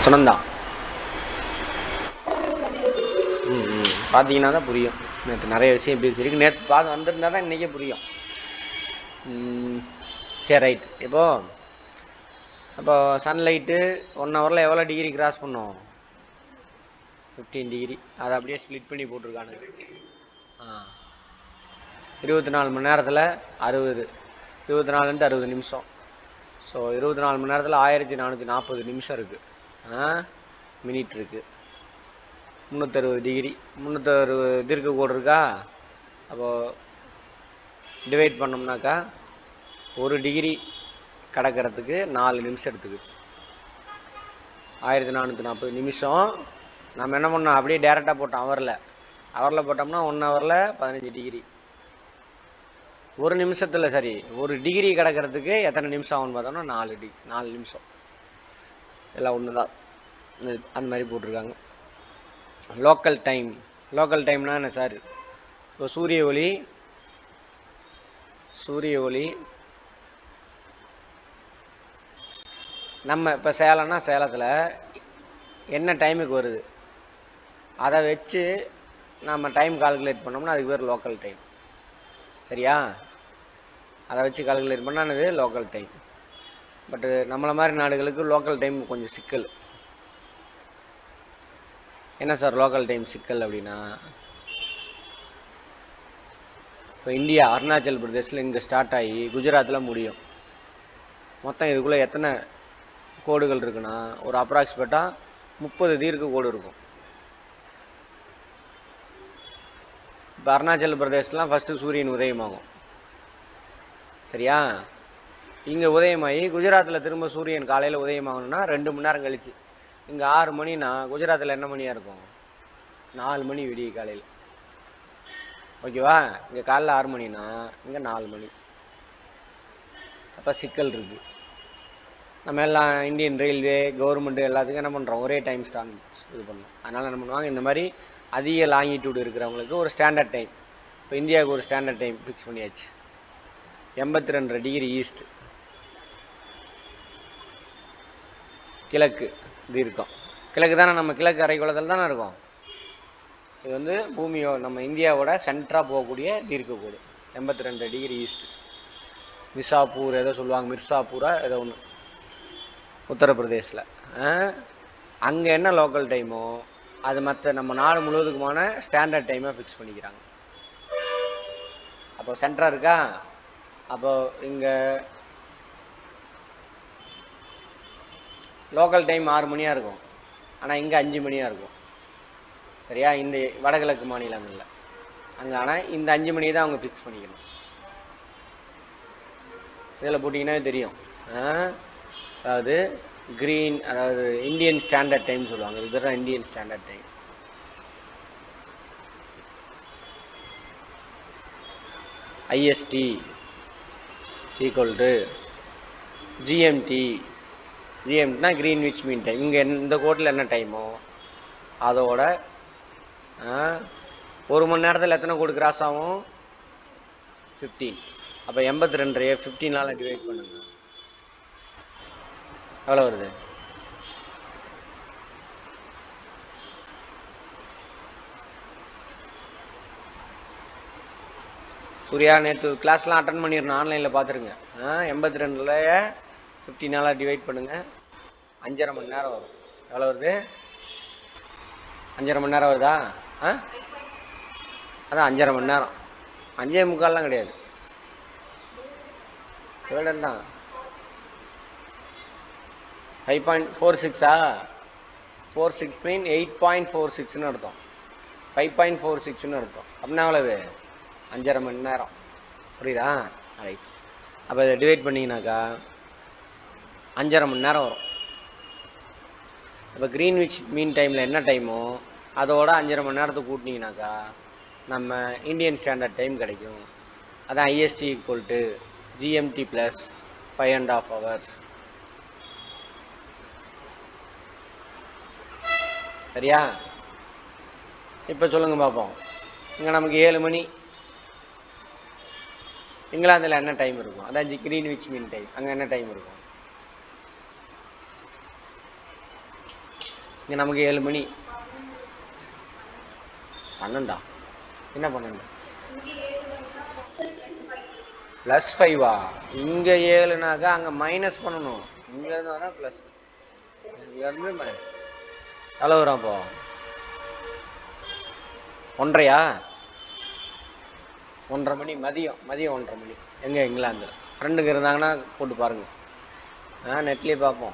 சொன்னந்தான். பார்த்தீங்கன்னா தான் புரியும். நேற்று நிறைய விஷயம் பேசியிருக்கு. நேற்று பார்த்து வந்திருந்தா தான் இன்றைக்கே புரியும். சரி, ரைட். இப்போ சன்லைட்டு 1 ஹவரில் எவ்வளோ டிகிரி கிராஸ் பண்ணோம்? 15 டிகிரி. அதை அப்படியே ஸ்ப்ளிட் பண்ணி போட்டிருக்கானுங்க. 24 மணி நேரத்தில் 60, 24 60 நிமிஷம். ஸோ 24 மணி நேரத்தில் 1440 நிமிஷம் இருக்குது. மினிட் இருக்குது. 360 டிகிரி, 360 தீர்க்க கோடு இருக்கா? அப்போது டிவைட் பண்ணோம்னாக்கா 1 டிகிரி கடக்கிறதுக்கு 4 நிமிஷம் எடுத்துக்குது. 1440 நிமிஷம். நம்ம என்ன பண்ணோம்? அப்படியே டேரெக்டாக போட்டோம். ஹவரில் போட்டோம்னா 1 ஹவரில் 15 டிகிரி. 1 நிமிஷத்தில் சரி 1 டிகிரி கிடக்கிறதுக்கு எத்தனை நிமிஷம் ஆகும்னு பார்த்தோம்னா 4 நிமிஷம். எல்லாம் ஒன்று தான். அந்த மாதிரி போட்டிருக்காங்க. லோக்கல் டைம்னா என்ன சார்? இப்போ சூரிய ஒளி நம்ம இப்போ சேலம்னா சேலத்தில் என்ன டைமுக்கு வருது அதை வச்சு நம்ம டைம் கால்குலேட் பண்ணோம்னா அதுக்கு பேர் லோக்கல் டைம். சரியா? அதை வச்சு கால்குலேட் பண்ணால் அது லோக்கல் டைம். பட்டு நம்மளை மாதிரி நாடுகளுக்கு லோக்கல் டைம் கொஞ்சம் சிக்கல். என்ன சார் லோக்கல் டைம் சிக்கல் அப்படின்னா, இப்போ இந்தியா அருணாச்சல் பிரதேசில் இங்கே ஸ்டார்ட் ஆகி குஜராத்தில் முடியும். மொத்தம் இதுக்குள்ளே எத்தனை கோடுகள் இருக்குன்னா ஒரு அப்ராக்சிமேட்டாக 30 தீர்க்க கோடு இருக்கும். இப்போ அருணாச்சல் பிரதேசலாம் ஃபஸ்ட்டு சூரியன் உதயமாகும். சரியா? இங்கே உதயமாகி குஜராத்தில் திரும்ப சூரியன் காலையில் உதயமாகணும்னா 2 மணி நேரம் கழிச்சு. இங்கே 6 மணினா குஜராத்தில் என்ன மணியாக இருக்கும்? 4 மணி விடிய காலையில். ஓகேவா? இங்கே காலையில் 6 மணினா இங்கே 4 மணி. அப்போ சிக்கல் இருக்குது. நம்ம எல்லாம் இந்தியன் ரயில்வே கவர்மெண்ட்டு எல்லாத்துக்கும் என்ன பண்ணுறோம்? ஒரே டைம் இது பண்ணோம். அதனால் என்ன பண்ணுவாங்க? இந்த மாதிரி அதிக லாங்கிடியூடு இருக்கிறவங்களுக்கு ஒரு ஸ்டாண்டர்ட் டைம். இப்போ இந்தியாவுக்கு ஒரு ஸ்டாண்டர்ட் டைம் ஃபிக்ஸ் பண்ணியாச்சு. 82 டிகிரி ஈஸ்ட் கிழக்கு தீர்க்கம். கிழக்கு தானே, நம்ம கிழக்கு அரைக்கோளத்தில் தானே இருக்கோம். இது வந்து பூமியோ நம்ம இந்தியாவோட சென்டராக போகக்கூடிய தீர்க்கக்கோடு 82 டிகிரி ஈஸ்ட். மிர்சாப்பூர் ஏதோ சொல்லுவாங்க, மிர்சாப்பூரா ஏதோ ஒன்று உத்தரப்பிரதேசில். அங்கே என்ன லோக்கல் டைமோ அது மற்ற நம்ம நாடு முழுவதுக்குமான ஸ்டாண்டர்ட் டைமாக ஃபிக்ஸ் பண்ணிக்கிறாங்க. அப்போ சென்டராக இருக்கா? அப்போ இங்கே லோக்கல் டைம் 6 மணியாக இருக்கும், ஆனால் இங்கே 5 மணியாக இருக்கும். சரியா? இந்த வடகிழக்கு மாநிலங்களில் அங்கே. ஆனால் இந்த 5 மணி தான் அவங்க ஃபிக்ஸ் பண்ணிக்கணும். இதில் போட்டிங்கன்னா தெரியும். அதாவது அதாவது இந்தியன் ஸ்டாண்டர்ட் டைம் சொல்லுவாங்க. இது பேர் தான் Indian standard time. IST equal to GMT. ஜிஎம்டினா கிரீன்விச் மீன் டைம். இங்கே இந்த கோட்டில் என்ன டைமோ அதோட 1 மணி நேரத்தில் எத்தனை கோடு கிராஸ் ஆகும்? 15. அப்போ 82 15ஆல் டிவைட் பண்ணுங்க. எவ்வளோ வருது? சூர்யா நேற்று கிளாஸ்லாம் அட்டன் பண்ணிடணும், ஆன்லைனில் பார்த்துருங்க. 82ல் 15ஆல் டிவைட் பண்ணுங்க. 5.5 மணி நேரம் வரும். எவ்வளோ வருது? 5.5 மணி நேரம் வருதா? அதான் 5.5 மணி நேரம். 5.45 கிடையாது, எவ்வளோ தான் 5.46. 46 மீன் 8.46ன்னு அர்த்தம். 5.46ன்னு அர்த்தம். அப்படின்னா எவ்வளவு? 5.5 மணி நேரம். புரியுதா? ரைட். அப்போ இதை டிவைட் பண்ணிங்கனாக்கா 5.5 மணி நேரம் வரும். அப்போ கிரீன்விச் மீன் டைமில் என்ன டைமோ அதோட 5.5 மணி நேரத்தை கூட்டினீங்கனாக்கா நம்ம இந்தியன் ஸ்டாண்டர்ட் டைம் கிடைக்கும். அதான் IST equal to GMT plus 5.5 hours. சரியா? இப்போ சொல்லுங்க பார்ப்போம். இங்கே நமக்கு 7 மணி. இங்கிலாந்தில் என்ன டைம் இருக்கும்? அதான் கிரீன்விச் மீன் டைம். அங்கே என்ன டைம் இருக்கும்? இங்கே நமக்கு 7 மணி. 12 என்ன 12 +5 இங்கே 7னாக்கா அங்கே மைனஸ் பண்ணணும். இங்கேருந்து வர ப்ளஸ், இங்கேருந்து மைனஸ். எவ்வளோ வரும் அப்போ? 1:30 1:30 மணி. மதியம் 1:30 மணி. எங்கே? இங்கிலாந்தில். ஃப்ரெண்டுங்க இருந்தாங்கன்னா போட்டு பாருங்க. நெட்லேயே பார்ப்போம்.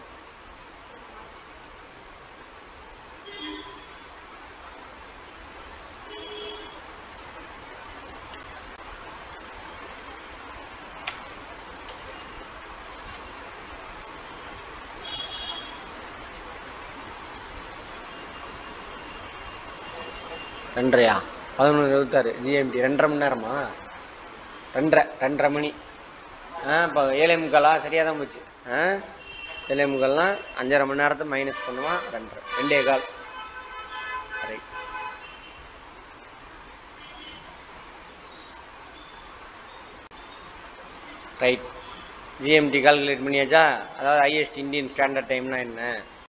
ரெண்டரையா? 11:26 ஜிஎம்டி. 2:30 மணி நேரமா? 2:30 மணி. இப்போ 7:45 சரியாக தான் போச்சு. 7:45 5:30 மணி நேரத்தை மைனஸ் பண்ணுவான். 2:30 2:15 ரைட். ரைட். ஜிஎம்டி கால்குலேட் பண்ணியாச்சா? அதாவது ஹையஸ்ட் இந்தியன் ஸ்டாண்டர்ட் டைம்னா என்ன?